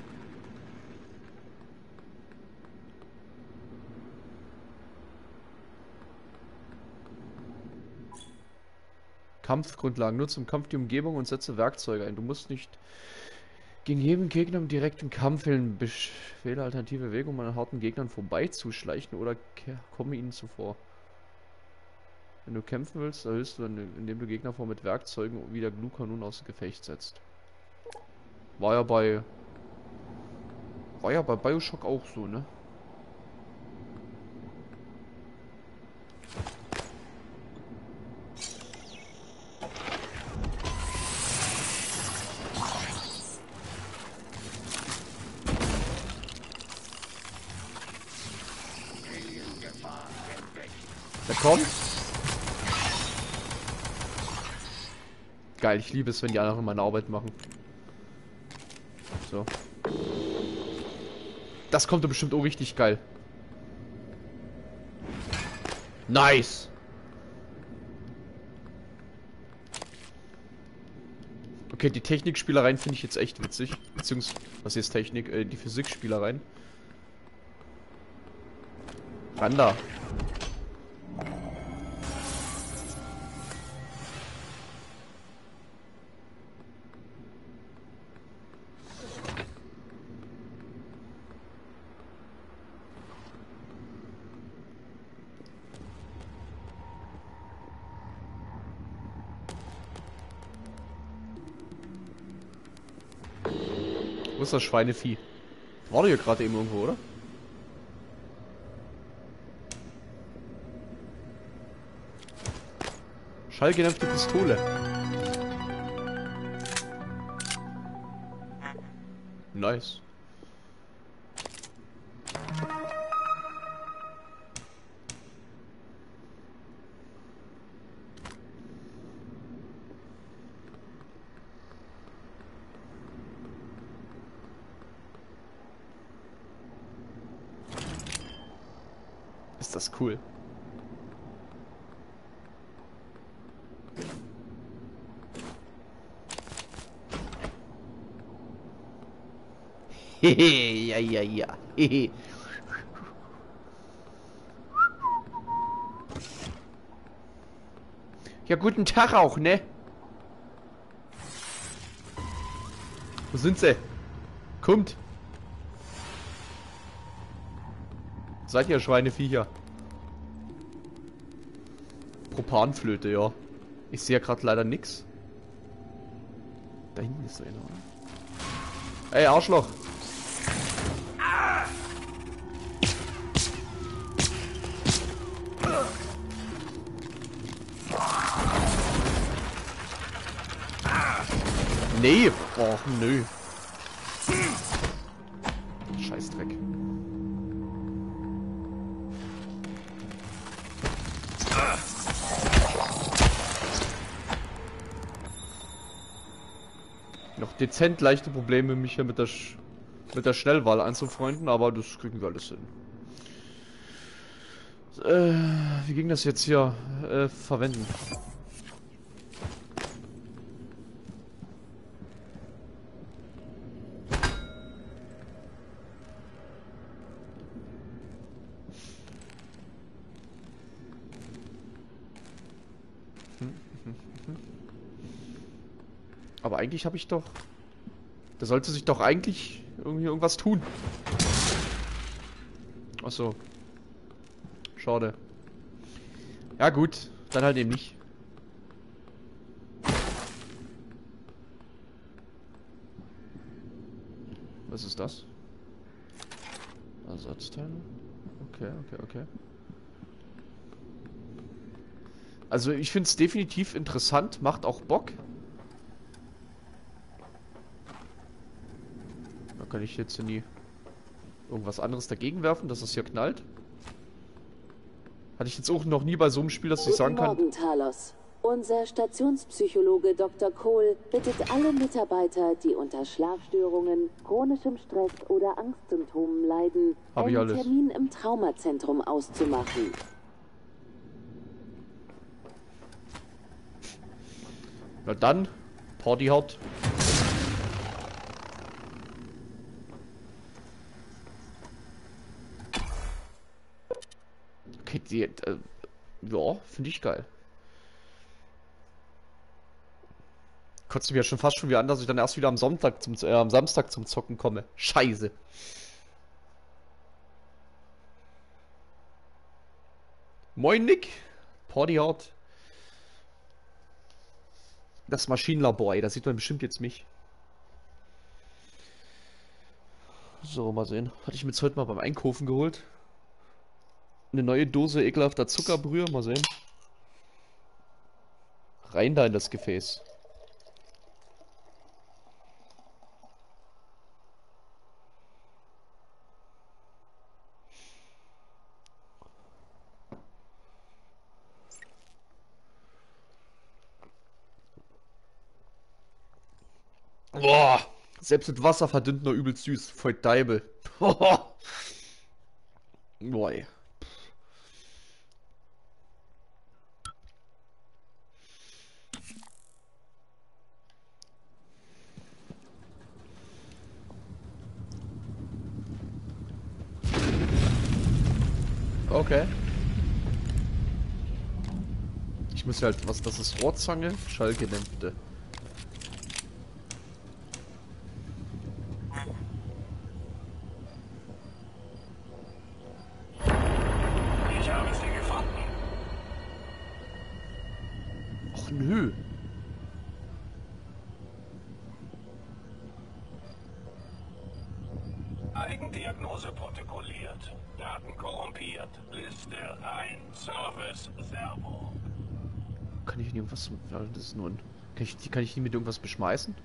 Kampfgrundlagen. Nutze im Kampf die Umgebung und setze Werkzeuge ein. Du musst nicht gegen jeden Gegner im direkten Kampf wählen. Befehle alternative Wege, um an harten Gegnern vorbeizuschleichen oder komme ihnen zuvor. Wenn du kämpfen willst, erhöhst du, indem du Gegner vor mit Werkzeugen wie der Glukanon außer Gefecht setzt. War ja bei... War ja bei Bioshock auch so, ne? Der kommt. Geil, ich liebe es, wenn die anderen meine Arbeit machen. So. Das kommt doch bestimmt auch richtig geil. Nice. Okay, die Technikspielereien finde ich jetzt echt witzig. Beziehungsweise, was ist Technik? Äh, die Physikspielereien. Randa. Wo ist das Schweinevieh? War doch hier gerade eben irgendwo, oder? Schallgedämpfte Pistole. Nice. Ist das cool. Hehe, ja, ja, ja. Hehe. Ja, guten Tag auch, ne? Wo sind sie? Kommt. Seid ihr Schweineviecher? Propanflöte, ja. Ich sehe ja gerade leider nix. Da hinten ist so einer, oder? Ey, Arschloch! Nee! Och, nö. Scheißdreck. Noch dezent leichte Probleme, mich hier mit der Sch mit der Schnellwahl anzufreunden, aber das kriegen wir alles hin. Äh, wie ging das jetzt hier? Äh, verwenden. Aber eigentlich habe ich doch... Da sollte sich doch eigentlich irgendwie irgendwas tun. Achso. Schade. Ja gut, dann halt eben nicht. Was ist das? Ersatzteile? Okay, okay, okay. Also ich finde es definitiv interessant, macht auch Bock. Da kann ich jetzt nie irgendwas anderes dagegen werfen, dass es hier knallt. Hatte ich jetzt auch noch nie bei so einem Spiel, dass ich sagen kann... Guten Morgen, Talos. Unser Stationspsychologe Doktor Cole bittet alle Mitarbeiter, die unter Schlafstörungen, chronischem Stress oder Angstsymptomen leiden, Hab ich einen alles. Termin im Traumazentrum auszumachen. Na dann, Party hart. Okay, die, äh, ja, finde ich geil. Kotzt mich ja schon fast schon wieder an, dass ich dann erst wieder am Sonntag zum, äh, am Samstag zum Zocken komme. Scheiße. Moin Nick. Party hard. Das Maschinenlabor, ey, da sieht man bestimmt jetzt mich. So, mal sehen. Hatte ich mir jetzt heute mal beim Einkaufen geholt. Eine neue Dose ekelhafter Zuckerbrühe, mal sehen. Rein da in das Gefäß. Boah, selbst mit Wasser verdünnt nur übel süß. Voll Deibel. Boah, ey. Okay. Ich muss halt, was das ist, Rohrzange, Schallgedämpfte. Ich habe sie gefunden. Och nö. Eigendiagnose protokolliert. Daten korrumpiert. Liste rein. Service Servo. Kann ich irgendwas... Das ist nur ein... Kann ich, kann ich die mit irgendwas beschmeißen?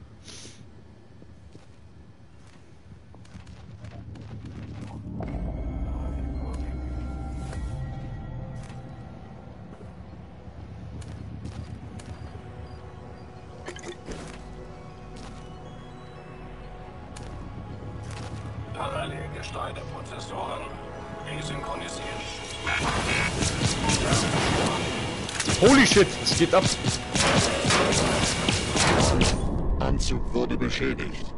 Parallel gesteuerte Prozessoren desynchronisiert. Holy shit, es geht ab. Anzug wurde beschädigt.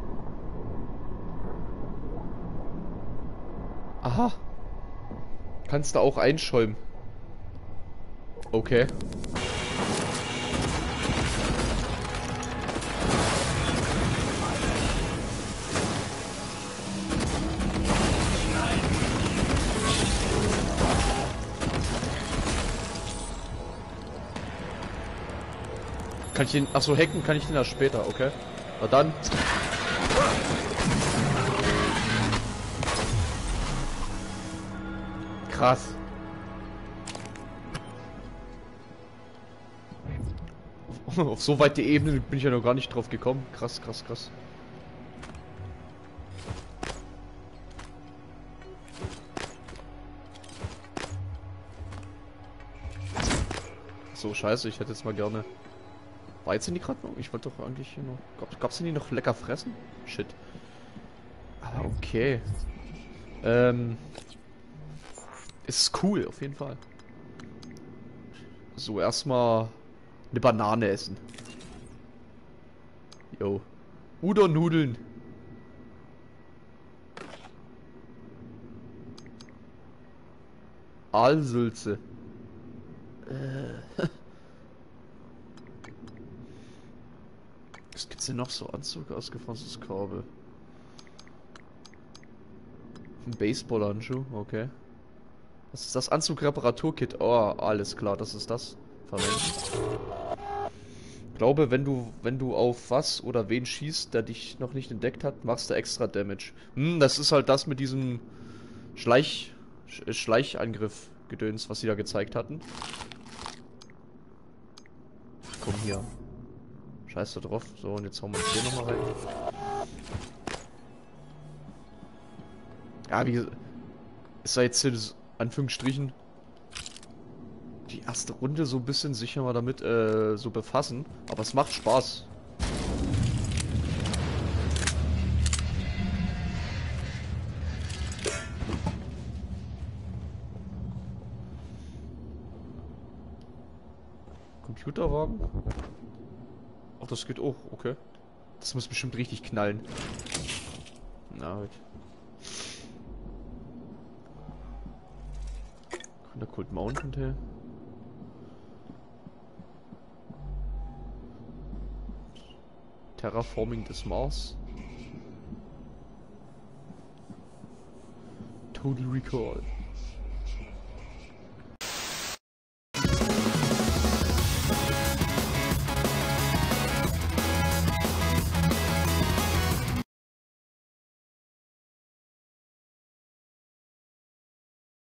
Aha. Kannst du auch einschäumen. Okay. Kann ich den... Achso, hacken kann ich den erst später, okay. Na dann. Krass. Auf so weite Ebene bin ich ja noch gar nicht drauf gekommen. Krass, krass, krass. So, scheiße, ich hätte jetzt mal gerne... War jetzt in die gerade noch? Ich wollte doch eigentlich hier noch... Gab, gab's denn die noch lecker fressen? Shit. Aber okay. Ähm... Ist cool, auf jeden Fall. So, erstmal eine Banane essen. Jo. Udon-Nudeln. Aalsülze. Äh. Was gibt's denn noch so? Anzug, ausgefranztes Kabel. Ein Baseball-Handschuh, okay. Was ist das? Anzug-Reparatur-Kit. Oh, alles klar, das ist das. Verwenden. Ich glaube, wenn du, wenn du auf was oder wen schießt, der dich noch nicht entdeckt hat, machst du extra Damage. Hm, das ist halt das mit diesem Schleich, Sch Schleichangriff-Gedöns, was sie da gezeigt hatten. Komm hier. Scheiß da drauf. So, und jetzt hauen wir uns hier nochmal rein. Ja, wie ist da jetzt hier das, Anführungsstrichen, die erste Runde so ein bisschen sich mal damit äh, so befassen. Aber es macht Spaß. Computerwagen? Ach, das geht auch, okay. Das muss bestimmt richtig knallen. Na gut. Kann der Cold Mountain her? Terraforming des Mars. Total Recall.